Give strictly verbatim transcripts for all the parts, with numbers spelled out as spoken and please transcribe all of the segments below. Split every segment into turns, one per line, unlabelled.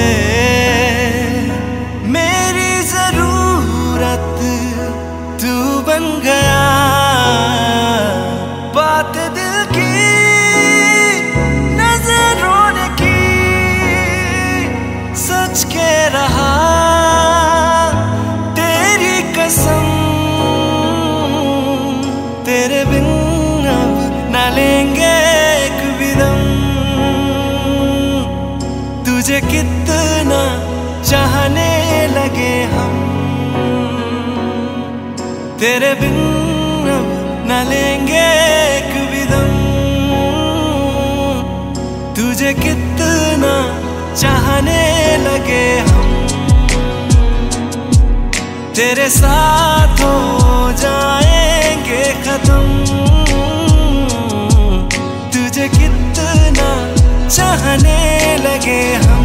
मेरी जरूरत तू बन गया। बात दिल की नजरों ने की, सच के रहा तेरी कसम। तेरे बिन अब न लेंगे एक भी दम। तुझे कितना चाहने लगे हम, तेरे बिन अब न लेंगे एक भी दम। तुझे कितना चाहने लगे हम, तेरे साथ हो जाएंगे खत्म। तुझे कितना चाहने लगे हम।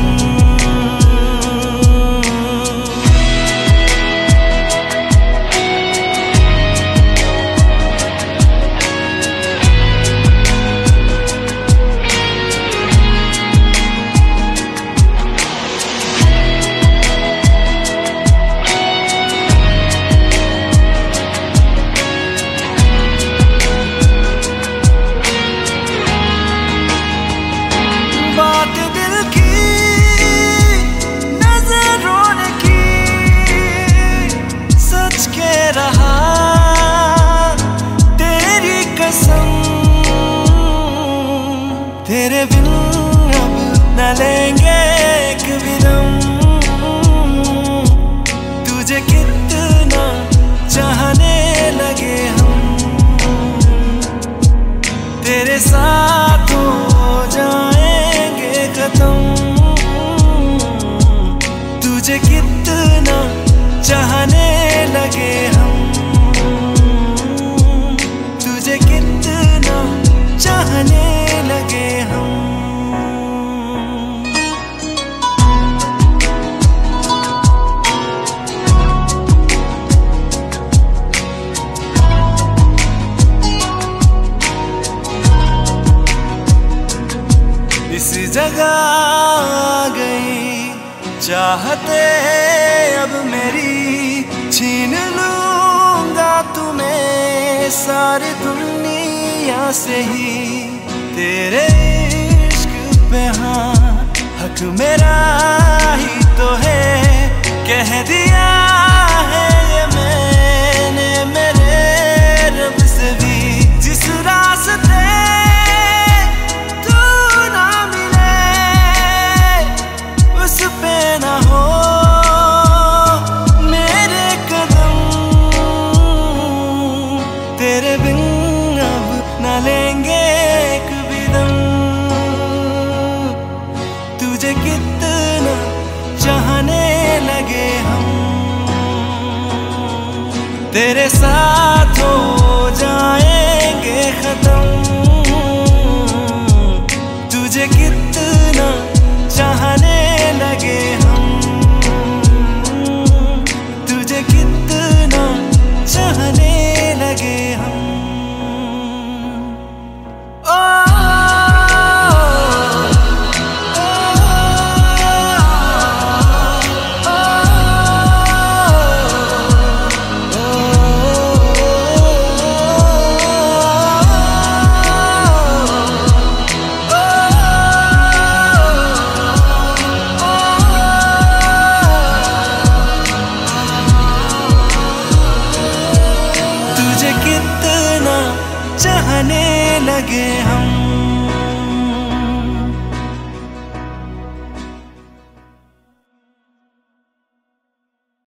बात दिल की नजरों ने की, सच के रहा तेरी कसम। तेरे बिन अब न लेंगे एक भी दम। तुझे कितना चाहने लगे हम, तेरे साथ हो जाएंगे खत्म। तुझे कितना चाहने लगे हम, तुझे कितना चाहने लगे हम। इस जगह आ गई चाहते अब मेरी, छीन लूंगा तुम्हें सारी दुनिया से ही। तेरे इश्क पे हाँ हक मेरा ही तो है, कह दिया है ये मैंने मेरे रब से भी। जिस रास्ते पे ना हो मेरे कदम, तेरे बिन अब न लेंगे एक भी दम। तुझे कितना चाहने लगे हम, तेरे साथ हो जाएंगे खत्म। तुझे कितना चाहने लगे हम, तुझे कितना चाहने लगे हम। ओ, तुझे कितना चाहने लगे हम।